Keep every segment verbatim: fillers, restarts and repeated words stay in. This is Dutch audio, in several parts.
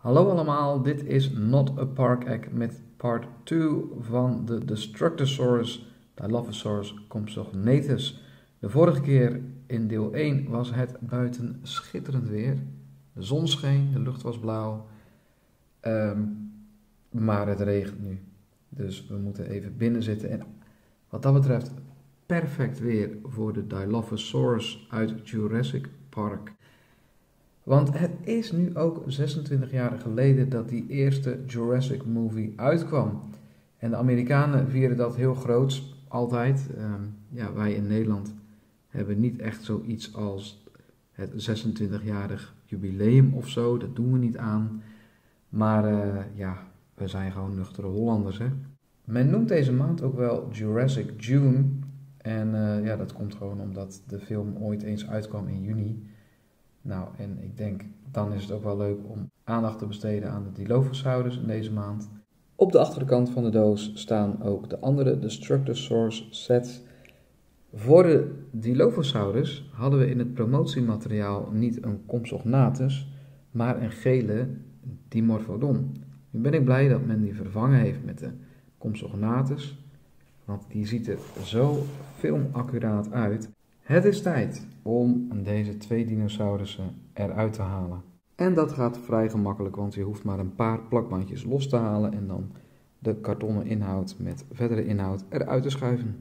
Hallo allemaal, dit is Not a Park Egg met part twee van de Destructosaurus Dilophosaurus Compsognathus. De vorige keer in deel één was het buiten schitterend weer. De zon scheen, de lucht was blauw, um, maar het regent nu. Dus we moeten even binnen zitten. En wat dat betreft perfect weer voor de Dilophosaurus uit Jurassic Park. Want het is nu ook zesentwintig jaar geleden dat die eerste Jurassic movie uitkwam. En de Amerikanen vieren dat heel groots, altijd. Um, ja, wij in Nederland hebben niet echt zoiets als het zesentwintigjarig jubileum of zo. Dat doen we niet aan. Maar uh, ja, we zijn gewoon nuchtere Hollanders, hè. Men noemt deze maand ook wel Jurassic June. En uh, ja, dat komt gewoon omdat de film ooit eens uitkwam in juni. Nou, en ik denk, dan is het ook wel leuk om aandacht te besteden aan de Dilophosaurus in deze maand. Op de achterkant van de doos staan ook de andere Destructosaurus sets. Voor de Dilophosaurus hadden we in het promotiemateriaal niet een Compsognathus, maar een gele Dimorphodon. Nu ben ik blij dat men die vervangen heeft met de Compsognathus, want die ziet er zo filmaccuraat uit. Het is tijd om deze twee dinosaurussen eruit te halen. En dat gaat vrij gemakkelijk, want je hoeft maar een paar plakbandjes los te halen en dan de kartonnen inhoud met verdere inhoud eruit te schuiven.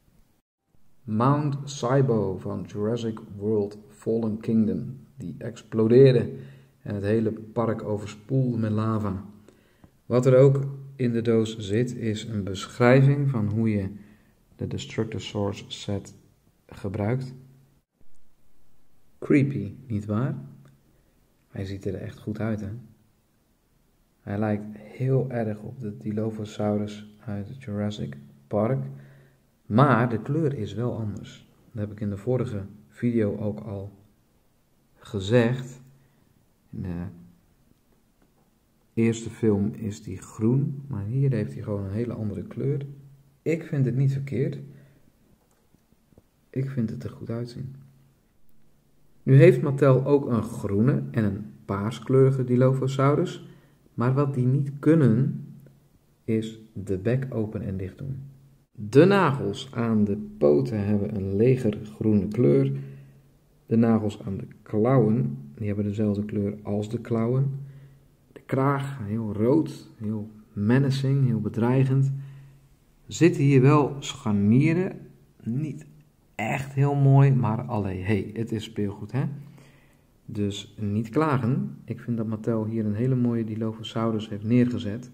Mount Sibo van Jurassic World Fallen Kingdom, die explodeerde en het hele park overspoelde met lava. Wat er ook in de doos zit is een beschrijving van hoe je de Destructosaurus set gebruikt. Creepy, nietwaar? Hij ziet er echt goed uit, hè? Hij lijkt heel erg op de Dilophosaurus uit Jurassic Park, maar de kleur is wel anders. Dat heb ik in de vorige video ook al gezegd. In de eerste film is die groen, maar hier heeft hij gewoon een hele andere kleur. Ik vind het niet verkeerd. Ik vind het er goed uitzien. Nu heeft Mattel ook een groene en een paarskleurige Dilophosaurus, maar wat die niet kunnen is de bek open en dicht doen. De nagels aan de poten hebben een legergroene kleur. De nagels aan de klauwen, die hebben dezelfde kleur als de klauwen. De kraag, heel rood, heel menacing, heel bedreigend. Zitten hier wel scharnieren, niet echt heel mooi, maar allee, hey, het is speelgoed, hè? Dus niet klagen. Ik vind dat Mattel hier een hele mooie Dilophosaurus heeft neergezet.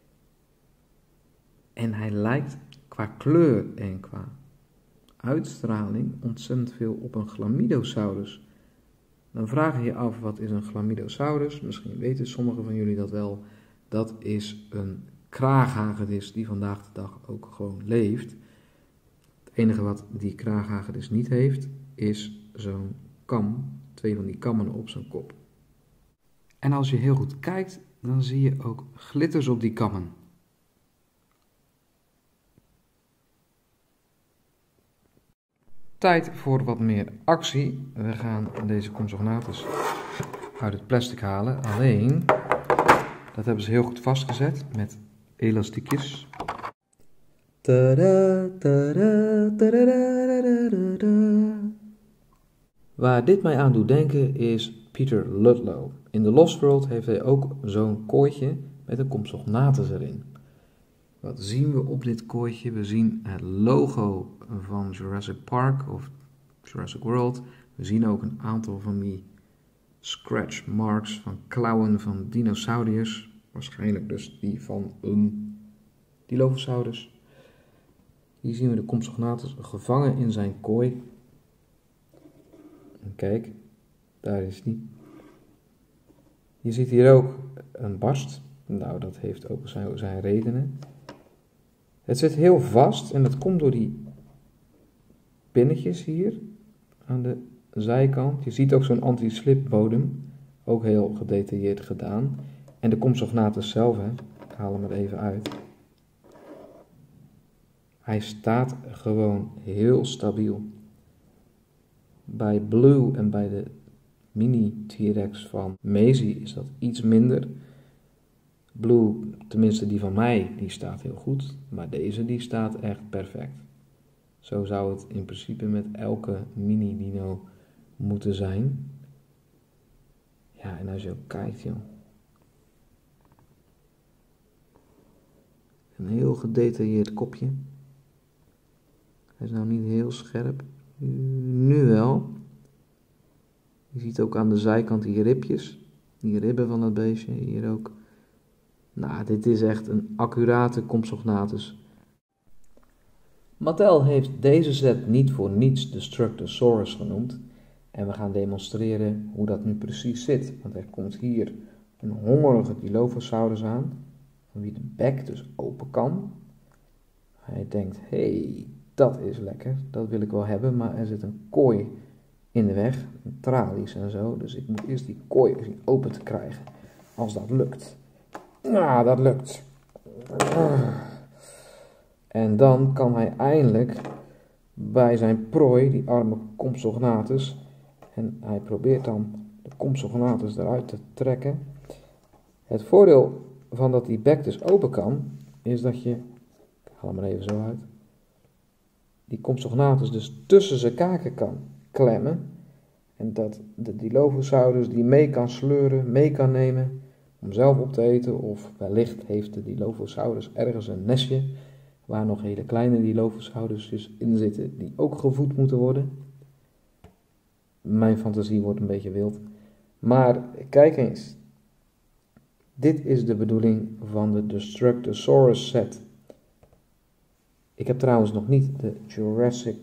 En hij lijkt qua kleur en qua uitstraling ontzettend veel op een Chlamydosaurus. Dan vraag je je af, wat is een Chlamydosaurus? Misschien weten sommigen van jullie dat wel. Dat is een kraaghagedis die vandaag de dag ook gewoon leeft. Het enige wat die kraaghagedis niet heeft, is zo'n kam, twee van die kammen op zijn kop. En als je heel goed kijkt, dan zie je ook glitters op die kammen. Tijd voor wat meer actie. We gaan deze Compsognathus uit het plastic halen. Alleen, dat hebben ze heel goed vastgezet met elastiekjes. Tada, tada, tada, waar dit mij aan doet denken is Peter Ludlow. In The Lost World heeft hij ook zo'n kooitje met een Compsognathus erin. Wat zien we op dit kooitje? We zien het logo van Jurassic Park of Jurassic World. We zien ook een aantal van die scratch marks van klauwen van dinosauriërs. Waarschijnlijk dus die van een Dilophosaurus. Hier zien we de Compsognathus gevangen in zijn kooi. En kijk, daar is die. Je ziet hier ook een barst. Nou, dat heeft ook zijn, zijn redenen. Het zit heel vast en dat komt door die pinnetjes hier aan de zijkant. Je ziet ook zo'n anti-slip bodem, ook heel gedetailleerd gedaan. En de Compsognathus zelf, hè. Ik haal hem er even uit. Hij staat gewoon heel stabiel. Bij Blue en bij de mini T-Rex van Maisie is dat iets minder. Blue, tenminste die van mij, die staat heel goed, maar deze die staat echt perfect. Zo zou het in principe met elke mini dino moeten zijn. Ja, en als je ook kijkt, joh. Een heel gedetailleerd kopje. Hij is nou niet heel scherp. Nu wel. Je ziet ook aan de zijkant die ribjes. Die ribben van dat beestje. Hier ook. Nou, dit is echt een accurate Compsognathus. Mattel heeft deze set niet voor niets Destructosaurus genoemd. En we gaan demonstreren hoe dat nu precies zit. Want er komt hier een hongerige Dilophosaurus aan. Van wie de bek dus open kan. Hij denkt, hé, hey, dat is lekker. Dat wil ik wel hebben. Maar er zit een kooi in de weg. Tralies en zo. Dus ik moet eerst die kooi zien open te krijgen. Als dat lukt. Nou, dat lukt. En dan kan hij eindelijk bij zijn prooi, die arme Compsognathus, en hij probeert dan de Compsognathus eruit te trekken. Het voordeel van dat die bek dus open kan, is dat je, ik haal hem er even zo uit, die Compsognathus dus tussen zijn kaken kan klemmen. En dat de Dilophosaurus die mee kan sleuren, mee kan nemen om zelf op te eten. Of wellicht heeft de Dilophosaurus ergens een nestje waar nog hele kleine Dilophosaurusjes in zitten die ook gevoed moeten worden. Mijn fantasie wordt een beetje wild. Maar kijk eens. Dit is de bedoeling van de Destructosaurus set. Ik heb trouwens nog niet de Jurassic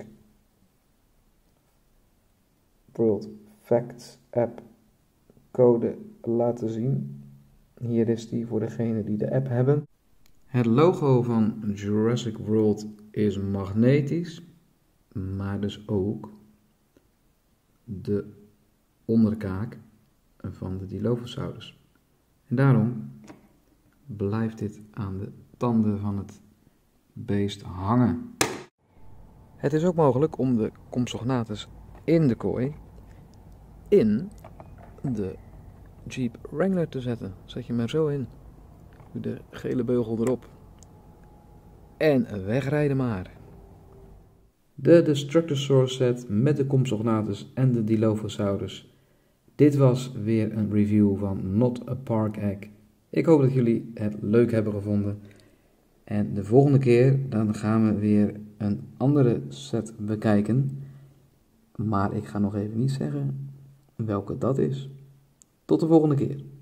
World Facts app code laten zien. Hier is die voor degenen die de app hebben. Het logo van Jurassic World is magnetisch, maar dus ook de onderkaak van de Dilophosaurus. En daarom blijft dit aan de tanden van het beest hangen. Het is ook mogelijk om de Compsognathus in de kooi in de Jeep Wrangler te zetten. Zet je maar zo in. De gele beugel erop. En wegrijden maar. De Destructosaurus set met de Compsognathus en de Dilophosaurus. Dit was weer een review van Not a Park Egg. Ik hoop dat jullie het leuk hebben gevonden. En de volgende keer dan gaan we weer een andere set bekijken. Maar ik ga nog even niet zeggen welke dat is. Tot de volgende keer.